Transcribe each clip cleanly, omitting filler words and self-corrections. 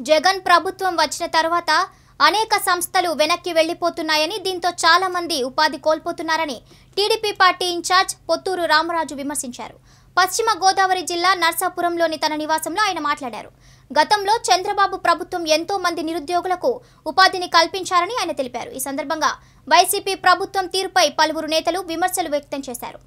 జగన్ ప్రభుత్వం వచ్చిన తర్వాత అనేక సంస్థలు వెనక్కి వెళ్లిపోతున్నాయని దీంతో చాలా మంది ఉపాధి కోల్పోతున్నారని TDP party in-charge Potturu Ramaraju విమర్శించారు. పశ్చిమ గోదావరి జిల్లా నర్సాపురంలోని తన నివాసంలో ఆయన మాట్లాడారు. గతంలో చంద్రబాబు ప్రభుత్వం ఎంతో మంది నిరుద్యోగులకు ఉపాధిని కల్పించారని ఆయన తెలిపారు. ఈ సందర్భంగా వైసీపీ ప్రభుత్వం తీరుపై పలువురు నేతలు విమర్శలు వ్యక్తం చేశారు.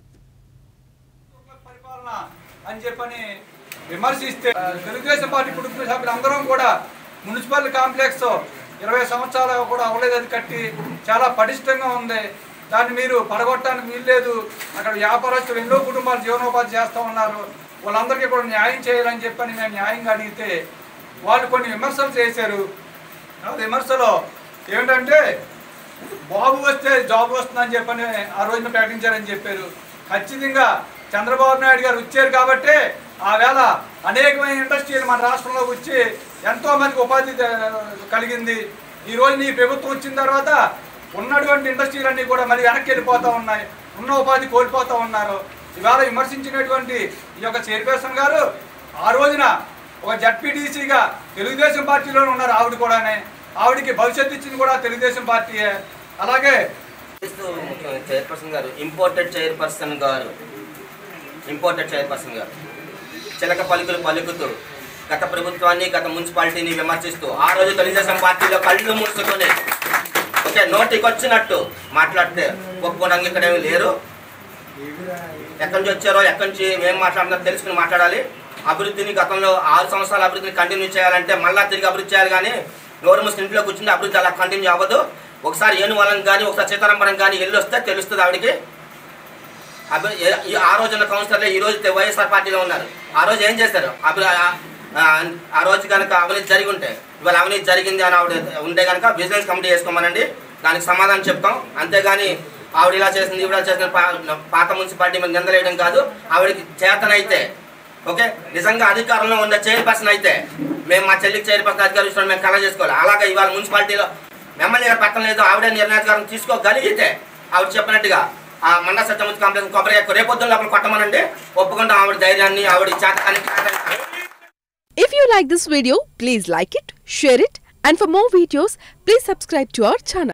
విమర్శిస్తే తెలుగుదేశం పార్టీ కుటుంబ సభ్యులందరం కూడా మున్సిపల్ కాంప్లెక్స్ 20 సంవత్సరాలు కూడా అవ్వలేదు, అది కట్టి చాలా పటిష్టంగా ఉంది. దాన్ని మీరు పడగొట్టడానికి వీల్లేదు. అక్కడ వ్యాపారస్తులు ఎన్నో కుటుంబాలు జీవనోపాధి చేస్తూ ఉన్నారు. వాళ్ళందరికీ కూడా న్యాయం చేయాలని చెప్పని మేము న్యాయంగా అడిగితే వాళ్ళు కొన్ని విమర్శలు చేశారు. ఆ విమర్శలో ఏమిటంటే బాబు వస్తే జాబ్ వస్తుందని చెప్పని ఆ రోజున ప్రకటించారని చెప్పారు. ఖచ్చితంగా చంద్రబాబు నాయుడు గారు వచ్చారు కాబట్టి ఆ వేళ అనేకమైన ఇండస్ట్రీలు మన రాష్ట్రంలోకి వచ్చి ఎంతోమందికి ఉపాధి కలిగింది. ఈరోజు ఈ ప్రభుత్వం వచ్చిన తర్వాత ఉన్నటువంటి ఇండస్ట్రీలన్నీ కూడా మరి వెనక్కి వెళ్ళిపోతూ ఉన్నాయి, ఉన్న ఉపాధి కోల్పోతూ ఉన్నారు. ఇవాళ విమర్శించినటువంటి ఈ యొక్క చైర్పర్సన్ గారు ఆ రోజున ఒక జడ్పీటీసీగా తెలుగుదేశం పార్టీలోనే ఉన్నారు. ఆవిడ కూడానే, ఆవిడకి భవిష్యత్తు ఇచ్చింది కూడా తెలుగుదేశం పార్టీయే. అలాగే చైర్పర్సన్ గారు ఇంపోర్టెడ్ చైర్పర్సన్ గారు చిలక పలుకులు పలుకుతూ గత ప్రభుత్వాన్ని, గత మున్సిపాలిటీని విమర్శిస్తూ ఆ రోజు తెలుగుదేశం పార్టీలో కళ్ళు మూసుకొని నోటికి వచ్చినట్టు మాట్లాడితే ఒప్పుకోవడానికి ఇక్కడ ఏమి లేరు. ఎక్కడి నుంచి వచ్చారో, ఎక్కడి నుంచి ఏం మాట్లాడుతున్నారో తెలుసుకుని మాట్లాడాలి. అభివృద్ధిని గతంలో 6 సంవత్సరాల అభివృద్ధిని కంటిన్యూ చేయాలంటే మళ్ళీ తిరిగి అభివృద్ధి చేయాలి. కానీ నోరు మూసుకుని ఇంట్లో కూర్చుంటే అభివృద్ధి అలా కంటిన్యూ అవ్వదు. ఒకసారి ఏనువలం కానీ ఒకసారి సీతారాంపురం కానీ వెళ్ళి వస్తే తెలుస్తుంది ఆవిడికి. ఆ రోజున్న కౌన్సిలర్లే ఈ రోజు వైఎస్ఆర్ పార్టీలో ఉన్నారు. ఆ రోజు ఏం చేశారు? ఆ రోజు కనుక అవినీతి జరిగి ఉంటే, ఇవాళ అవినీతి జరిగింది అని ఆవిడ ఉంటే కనుక విజిలెన్స్ కమిటీ చేసుకోమనండి, దానికి సమాధానం చెప్తాం. అంతేగాని ఆవిడ ఇలా చేసింది, ఇవిడ చేసిన పాత మున్సిపాలిటీ మీద నిందలేయడం కాదు. ఆవిడకి చేతనైతే నిజంగా అధికారంలో ఉన్న చైర్పర్సన్ అయితే మేము మా చెల్లికి చైర్పర్సన్ అధికారం మేము కళ చేసుకోవాలి. అలాగే ఇవాళ మున్సిపాలిటీలో ఎమ్మెల్యేగా పెట్టడం లేదు, ఆవిడే నిర్ణయాధికారం తీసుకోగలిగితే ఆవిడ చెప్పినట్టుగా ఆ మండల సత్యమూర్తి కాంప్లెక్స్ కొబ్బరి రేపొద్దున లోపల కొట్టమనండి, ఒప్పుకుంటాం ఆవిడ ధైర్యాన్ని, ఆవిడ చేతకాన్ని. If you like this video, please like it, share it, and for more videos, please subscribe to our channel.